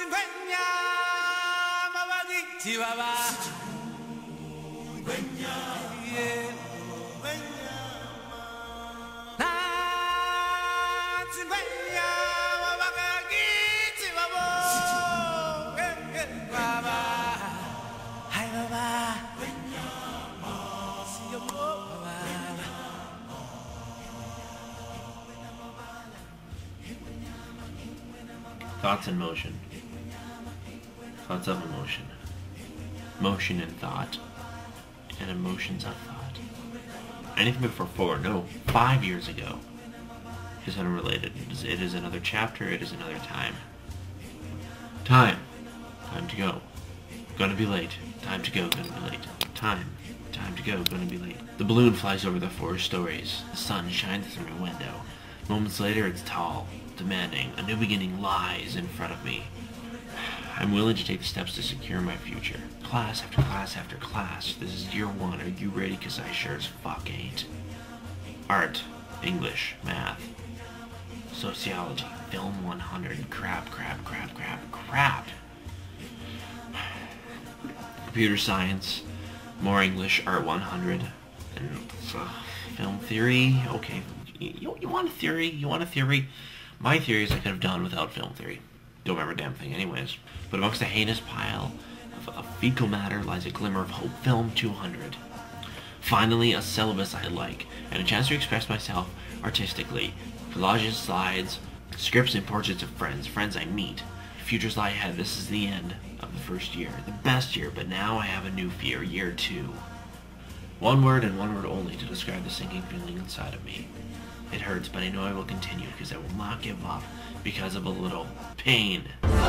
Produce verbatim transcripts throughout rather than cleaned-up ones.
Thoughts in motion. Thoughts of emotion. Motion and thought. And emotions of thought. Anything before four, no, five years ago is unrelated. It is, it is another chapter, it is another time. Time. Time to go. Gonna be late. Time to go, gonna be late. Time. Time to go, gonna be late. The balloon flies over the four stories. The sun shines through a window. Moments later, it's tall, demanding. A new beginning lies in front of me. I'm willing to take the steps to secure my future. Class after class after class. This is year one. Are you ready? Cause I sure as fuck ain't. Art, English, math, sociology, film one hundred, crap, crap, crap, crap, crap. Computer science, more English, art one hundred, and uh, film theory. Okay, you, you want a theory? You want a theory? My theory is I could have done without film theory. Don't remember a damn thing anyways. But amongst a heinous pile of, of fecal matter lies a glimmer of hope. Film two hundred. Finally, a syllabus I like, and a chance to express myself artistically. Collages, slides, scripts and portraits of friends, friends I meet. Futures lie ahead. This is the end of the first year. The best year, but now I have a new fear. Year two. One word and one word only to describe the sinking feeling inside of me. It hurts, but I know I will continue because I will not give up because of a little pain.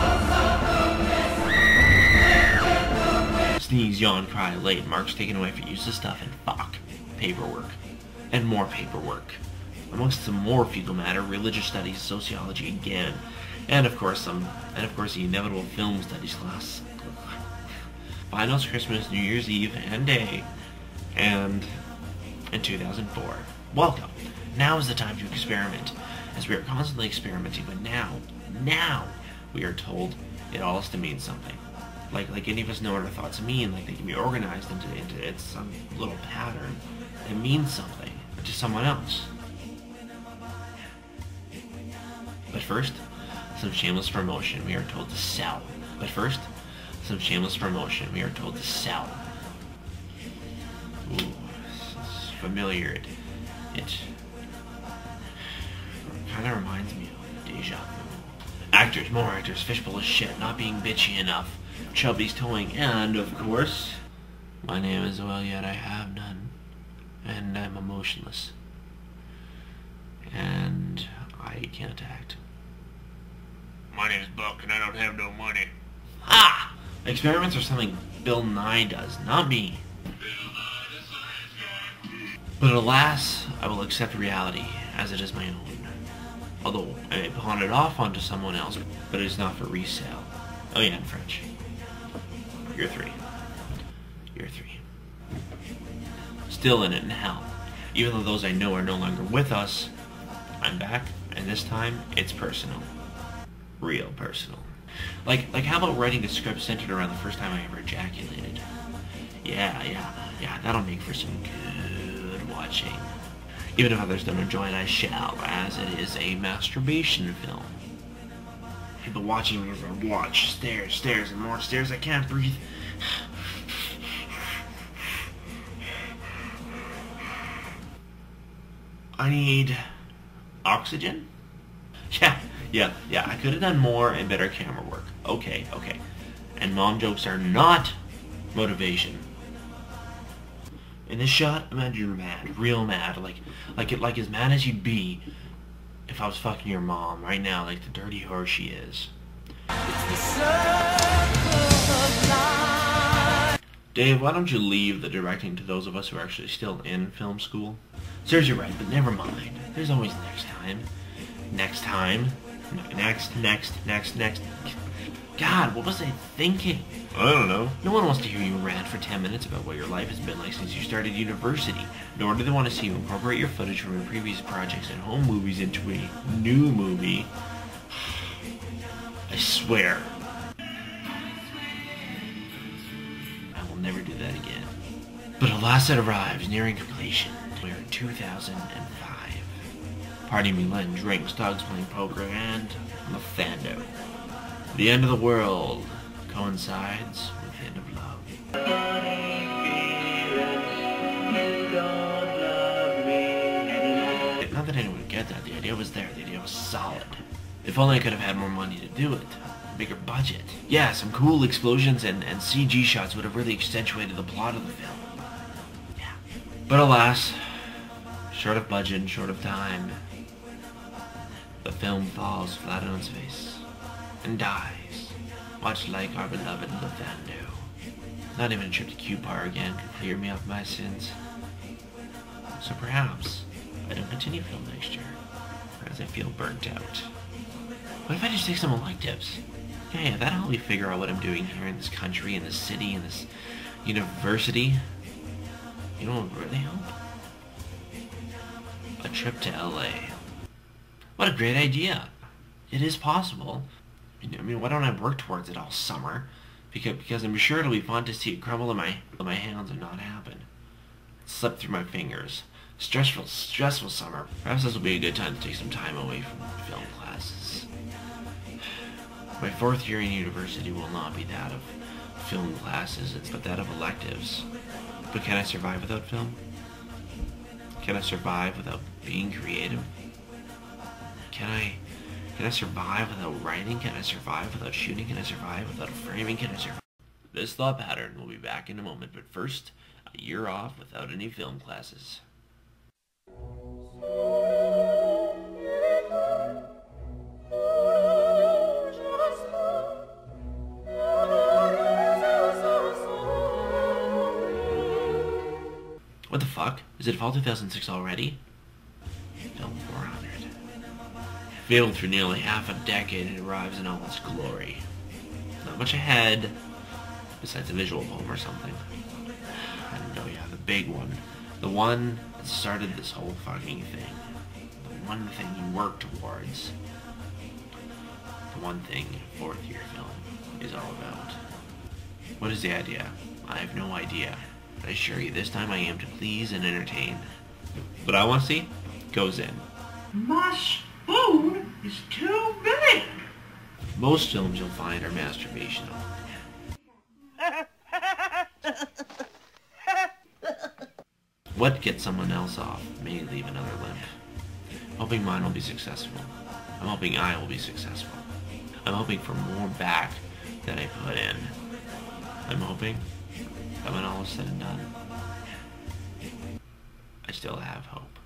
Sneeze, yawn, cry, late. Marks taken away for useless stuff, and fuck. Paperwork. And more paperwork. Amongst some more fecal matter, religious studies, sociology again. And of course some, and of course the inevitable film studies class. Finals, Christmas, New Year's Eve, and day. And in two thousand four. Welcome. Now is the time to experiment, as we are constantly experimenting, but now, now, we are told it all has to mean something. Like, like any of us know what our thoughts mean, like they can be organized into, into it's some little pattern that means something to someone else. But first, some shameless promotion. We are told to sell. But first, some shameless promotion. We are told to sell. Ooh, it's familiar. It, it kind of reminds me of deja vu. Actors, more actors, fishbowl of shit, not being bitchy enough, chubby's towing, and of course, my name is well yet I have none, and I'm emotionless, and I can't act. My name is Buck, and I don't have no money. Ha! Experiments are something Bill Nye does, not me. But alas, I will accept reality as it is my own. Although I may pawn it off onto someone else, but it is not for resale. Oh yeah, in French. Year three. Year three. Still in it in hell. Even though those I know are no longer with us, I'm back, and this time, it's personal. Real personal. Like, like how about writing a script centered around the first time I ever ejaculated? Yeah, yeah, yeah, that'll make for some good watching. Even if others don't enjoy it, I shall, as it is a masturbation film. People watching me as I watch. Stairs, stairs, and more stairs. I can't breathe. I need oxygen? Yeah, yeah, yeah. I could have done more and better camera work. Okay, okay. And mom jokes are not motivation. In this shot, imagine you're mad, real mad, like, like it, like as mad as you'd be if I was fucking your mom right now, like the dirty whore she is. Dave, why don't you leave the directing to those of us who are actually still in film school? Serves you right, but never mind. There's always next time. Next time. Next, next, next, next. God, what was I thinking? I don't know. No one wants to hear you rant for ten minutes about what your life has been like since you started university, nor do they want to see you incorporate your footage from your previous projects and home movies into a new movie. I swear, never do that again. But alas, it arrives, nearing completion. We're in two thousand five. Party Milan drinks, dogs playing poker, and Lefando. The end of the world coincides with the end of love. Not that anyone would get that. The idea was there. The idea was solid. If only I could have had more money to do it. A bigger budget. Yeah, some cool explosions and, and C G shots would have really accentuated the plot of the film. Yeah. But alas, short of budget and short of time, the film falls flat on its face and dies, much like our beloved Lefando. Not even a trip to Q-Par again could clear me of my sins. So perhaps I don't continue film next year, as I feel burnt out. What if I just take some electives? Yeah, yeah, that'll help me figure out what I'm doing here in this country, in this city, in this university. You know what would really help? A trip to L A. What a great idea. It is possible. I mean, why don't I work towards it all summer? Because, because I'm sure it'll be fun to see it crumble in my, in my hands and not happen. Slip through my fingers. Stressful, stressful summer. Perhaps this will be a good time to take some time away from film classes. My fourth year in university will not be that of film classes, it's but that of electives. But can I survive without film? Can I survive without being creative? Can I, can I survive without writing? Can I survive without shooting? Can I survive without framing? Can I survive? This thought pattern will be back in a moment, but first, a year off without any film classes. What the fuck? Is it fall two thousand six already? Film four hundred. Failed through nearly half a decade, it arrives in all its glory. Not much ahead, besides a visual poem or something. I don't know, yeah, the big one. The one that started this whole fucking thing. The one thing you work towards. The one thing fourth year film is all about. What is the idea? I have no idea. But I assure you, this time I aim to please and entertain. What I want to see goes in. My spoon is too big. Most films you'll find are masturbational. What gets someone else off may leave another limp. I'm hoping mine will be successful. I'm hoping I will be successful. I'm hoping for more back than I put in. I'm hoping that when all is said and done, I still have hope.